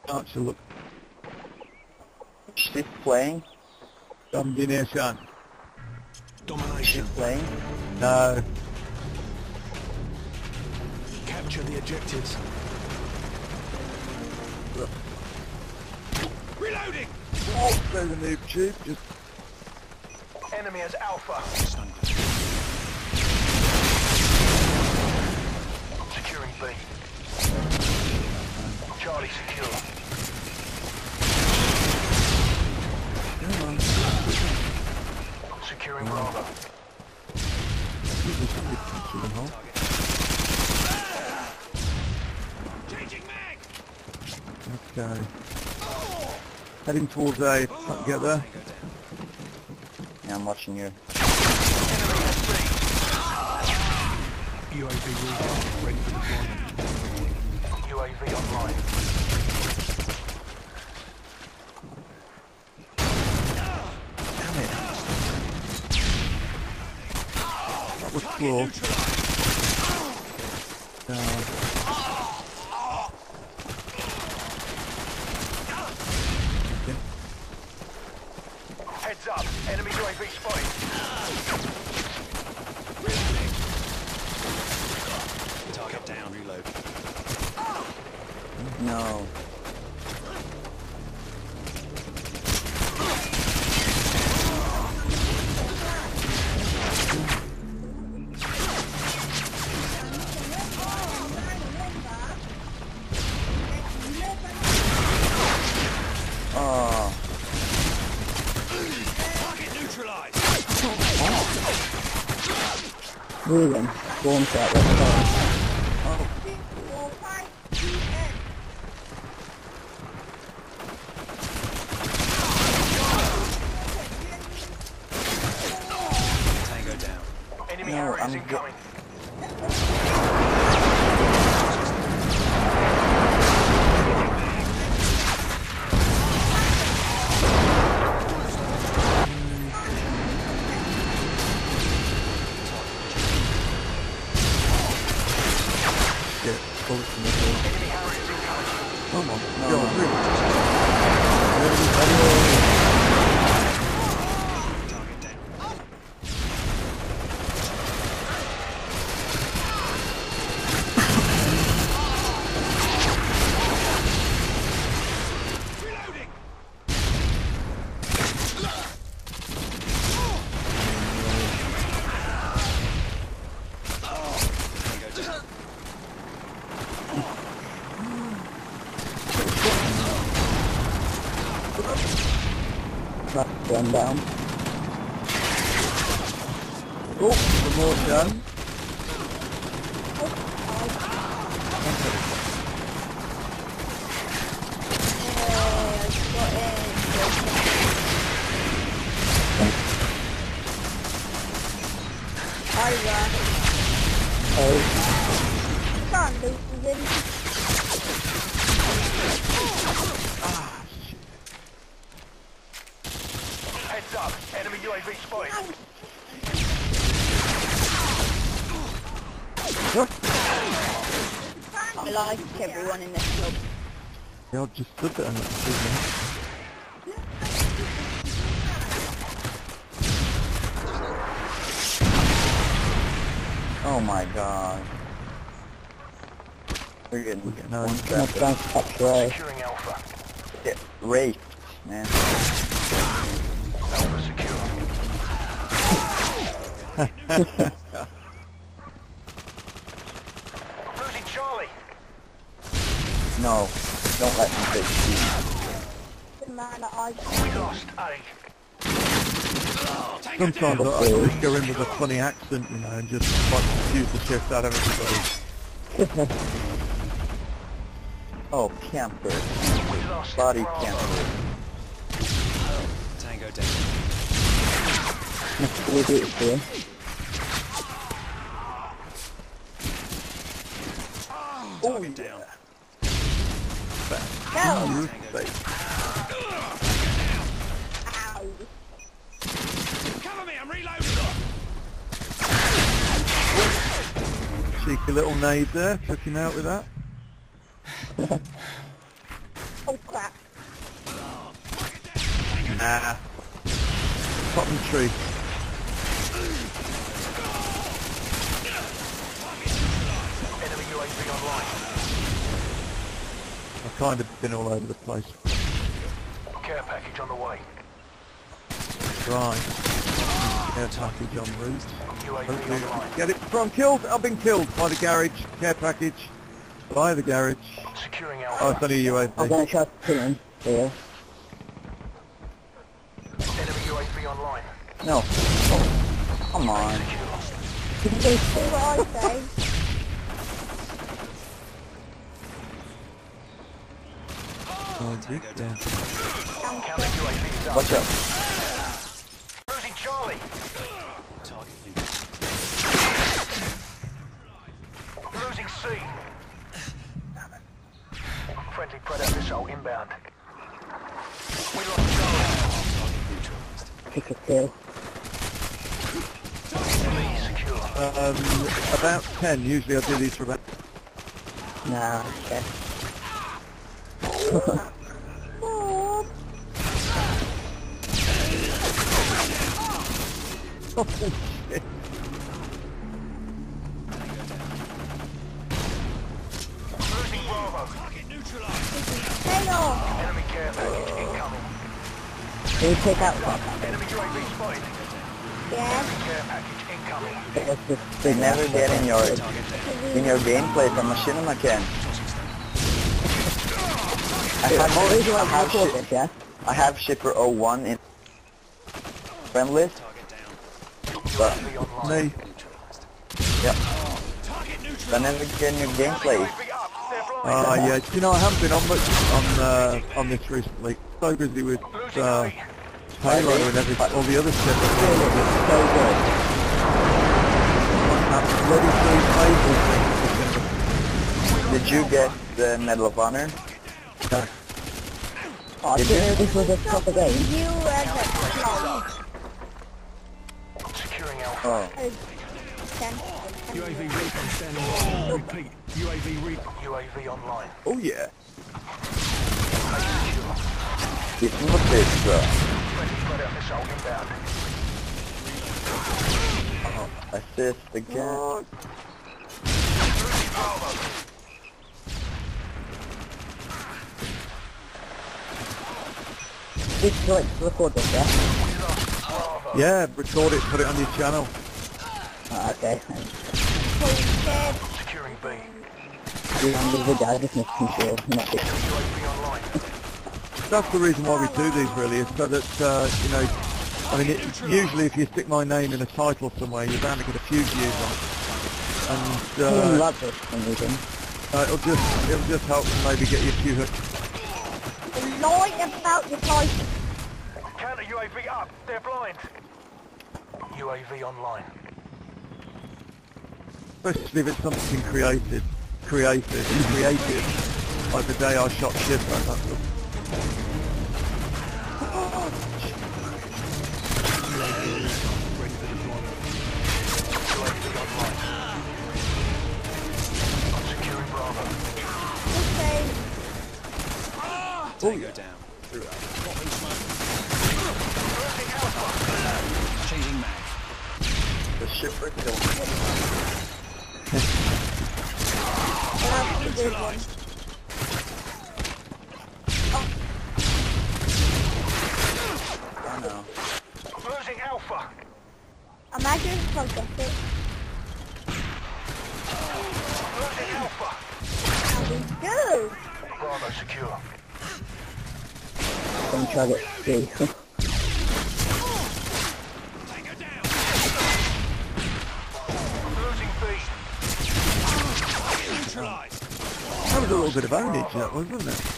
Actually, look. Shift playing? Domination. Domination. Shift playing? No. Capture the objectives. Reloading! Oh, there's a noob tube. Just Enemy as Alpha. Securing B. Charlie secure. come on. Securing Bravo. Changing mag! Okay. Heading towards A. Can't get there. Yeah, I'm watching you. Enemy at B. UAV recon ready for deployment. UAV online. Damn it. That was close. Heads up, enemy UAV spotted. Target down, reload. No. Oh. Target neutralized. Moving. Storm shot. Let's go. Oh. Tango down. Enemy No, Harriers I'm incoming. Get close to the door. Enemy Harriers incoming. Come on. No, Go no. through. Target down. Reloading. Tango down. Not one down. Oh, the more gun. Heads up, enemy UAV spotted. I like everyone in this club. Yeah, I've just stood there and that's Oh my god. We're getting no, one you step down to capture A. Securing Alpha. Get raped, man. Alpha secure. Losing Charlie. No, don't let me take you. We lost A. Tango sometimes down. I just go in with a funny accent, you know, and just like confuse the shit out of everybody. Oh, camper. We lost Body Bravo. camper. Tango down. That's what we do here. Target down. Roof space. Cover me, I'm reloading. Cheeky little nade there, took him out with that. Oh, Oh crap. Nah. Cotton tree. Enemy UAV online. I've kind of been all over the place. Care package on the way. Right. Care package en route. UAV Hopefully online. get it before I'm killed. I've been killed by the garage. Care package. By the garage. Securing Oh, Alpha. it's only a I'm UAV. gonna try to kill him here. Enemy UAV online. No. Oh, come on. Secure. Did you get See what I say? Oh, dear. Yeah. Counter UAV is up. Watch out. Losing Charlie. Losing C. Friendly Predator missile inbound. We lost Charlie. Pick a kill. B secure. About 10. Usually I do these for about... Nah, okay. Oh, shit. Losing Bravo. Hang on. Enemy care package incoming. Can you take out that? Enemy UAV spotted. Yeah. Care package incoming. It's just They never get in your gameplay from Machinima, Ken. I have Shipper 01 in friend list. But UAV online. Me. yeah. But never get in your gameplay. UAV up. They're blind. Yeah. You know, I haven't been on much on this recently. So busy with Losing A. payload and everything, all the other stuff. so good. That bloody three Did you get the Medal of Honor? thing. Oh, I didn't know this was a proper game. You Securing Alpha. Oh. UAV recon standing by. Repeat. UAV recon. UAV online. Oh yeah. It's not this, Friendly Predator missile inbound. assist again. Losing Bravo. This is like record this, yeah? We lost Bravo. Yeah, record it, put it on your channel. Oh, okay. Securing B. I'm the video, I just need to sure not it. UAV online. That's the reason why we do these really, is so that, you know, I mean, usually if you stick my name in a title somewhere, you're bound to get a few views on it. I And love this for some reason. it'll just help maybe get you a few hooks. Lie about your title. Counter UAV up. They're blind. UAV online. Especially if it's something creative, like the day I shot shit at that stuff. UAV online. Securing Bravo. Okay. Tango down. Losing Alpha. Changing mag. The Shipper killed me. That's a good one. I know. Losing Alpha. Imagine if I get it. Losing Alpha. How we do. Bravo secure. Let me try to get three. Losing B. That was a little bit of ownage, that was, wasn't it?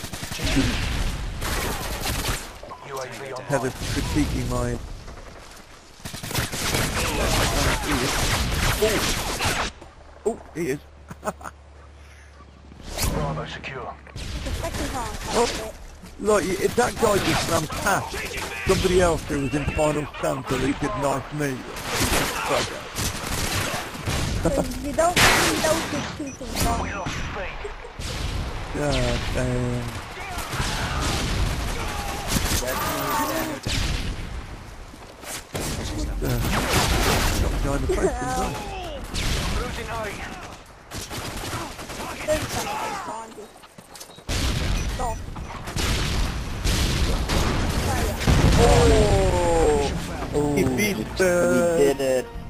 UAV Heather's online. critiquing my... Oh, he is. Bravo secure. The second half. Oh, look, if that guy just ran past somebody else who was in final stand so he could knife me. Because you don't see those two things We on. lost B. God damn. behind the post as well. Losing A. There's something behind you. Stop. Oh, He beat we did it.